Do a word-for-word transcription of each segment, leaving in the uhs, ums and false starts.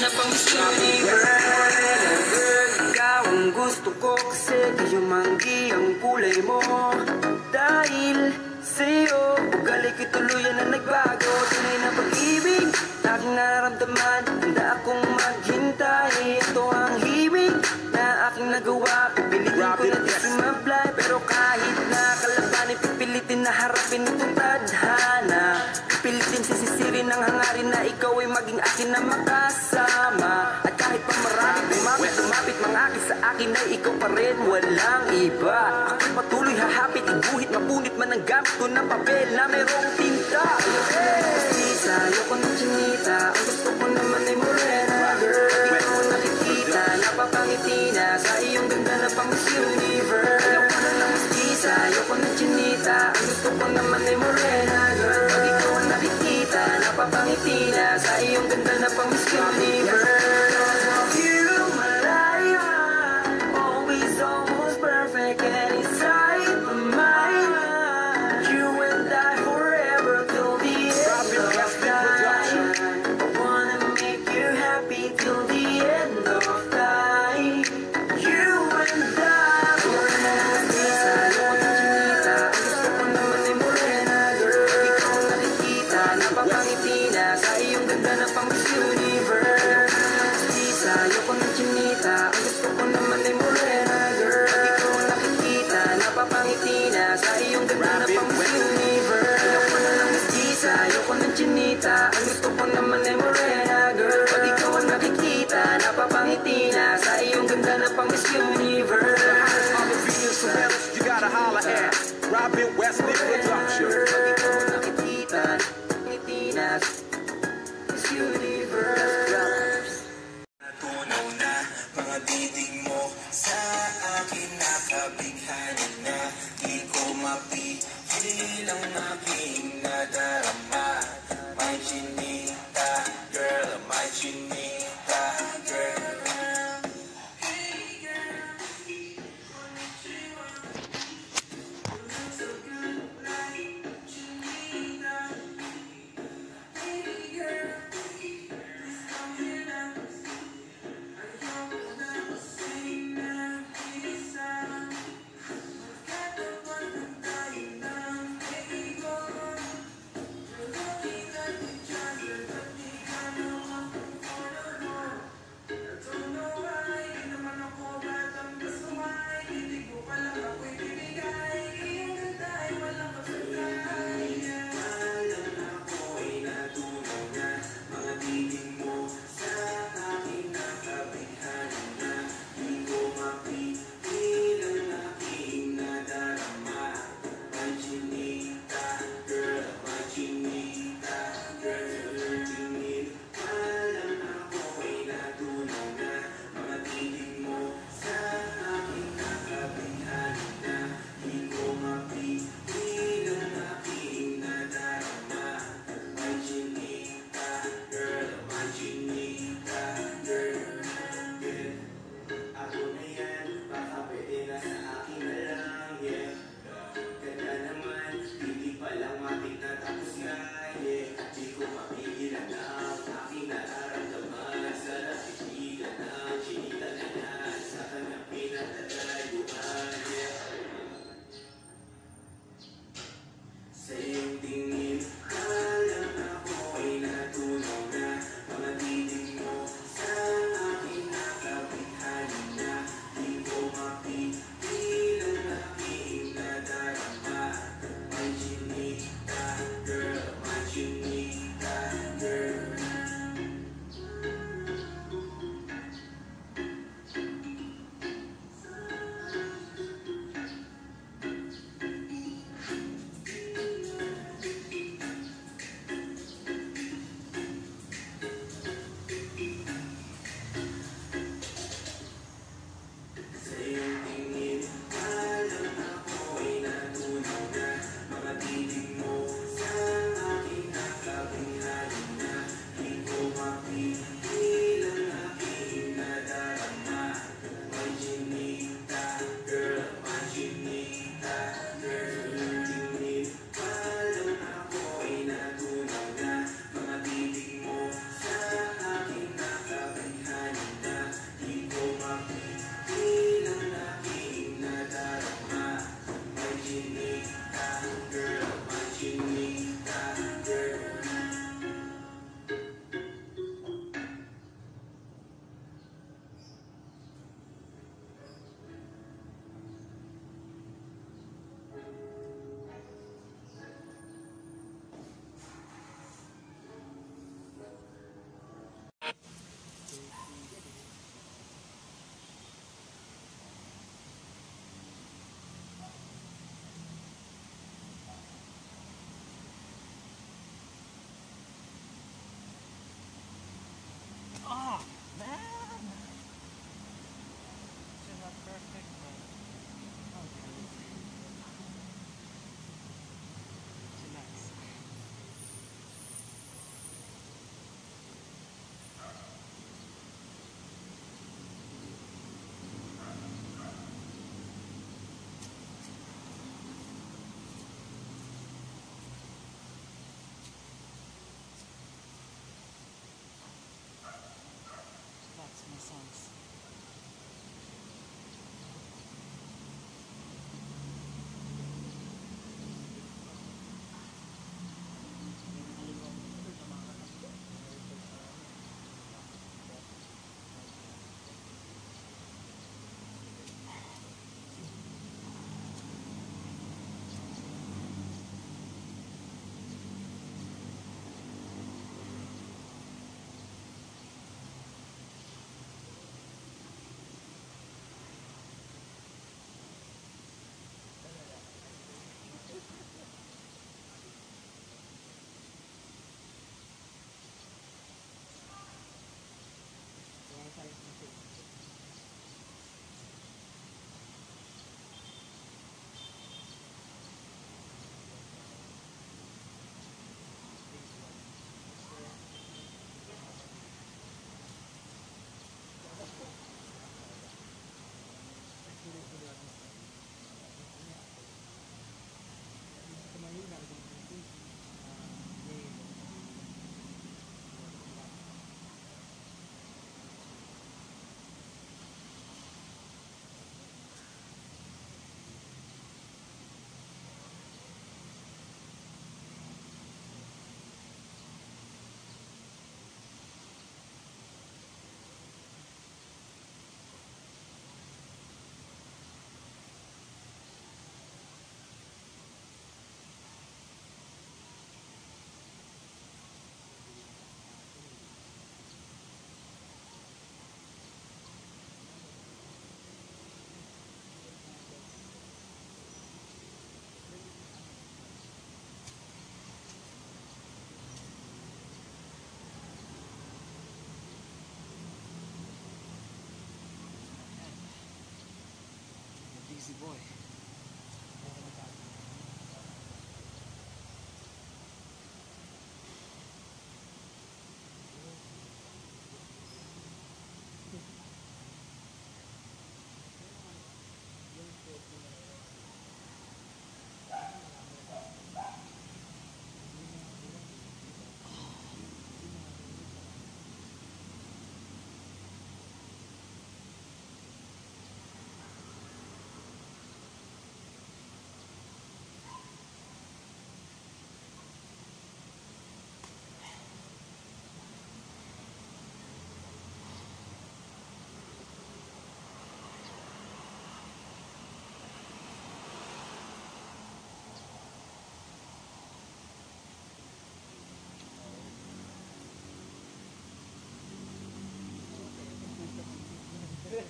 na pang Miss Universe. Girl, ikaw ang gusto ko kasi kayumanggi ang kulay mo. Dahil sa'yo, ugali ko'y tuluyan na nagbago. Tunay na pag-ibig, aking nararamdaman. Handa akong maghintay. Ito ang himig na aking nagawa. Pipilitin ko na di sumablay. Pero kahit na kalabanin, pipilitin na harapin itong tadhana. Pipilitin sisisirin ang hangarin na ikaw ay maging akin na makasama. At kahit pa marami bumapit, lumapit mga akin sa akin ay ikaw pa rin, walang iba. Ako'y patuloy hahapit, iguhit, mapunit man ang gamit ko ng papel na mayroong tinta. Isa, ayoko ng chinita, ang gusto ko naman ay morena. Girl, di ko nakikita, napapangiti na sa iyong ganda na pang Miss Universe. Ayoko na ng mestiza, ayoko ng chinita, ang gusto ko naman ay morena. Girl, di ko nakikita, napapangiti na sa iyong ganda na pang Miss Universe. Ang gusto ko naman ay morena, girl. Pag ikaw ang nakikita, napapangiti na sa iyong ganda na pang Miss Universe. All the videos surveillance, you gotta holler at Robin Wesley Production. Pag ikaw ang nakikita, napapangiti na Miss Universe. Natunaw na mga titig mo sa akin, nakabighani na di ko mapili ang aking nadarama. May chinita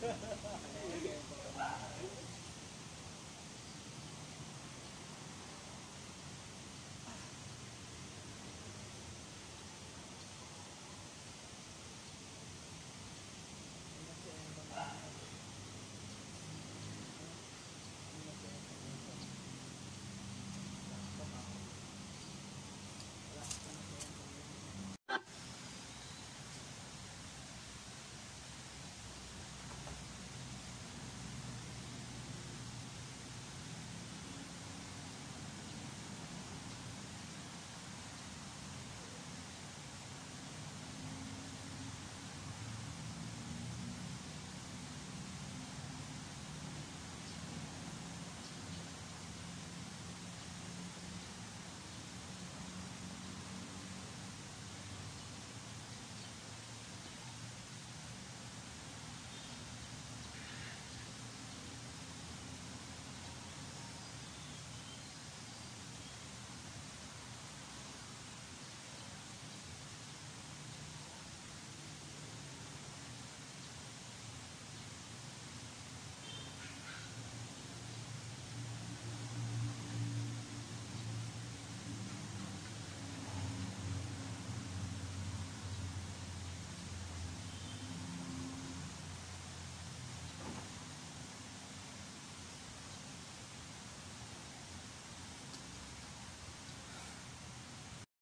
Ano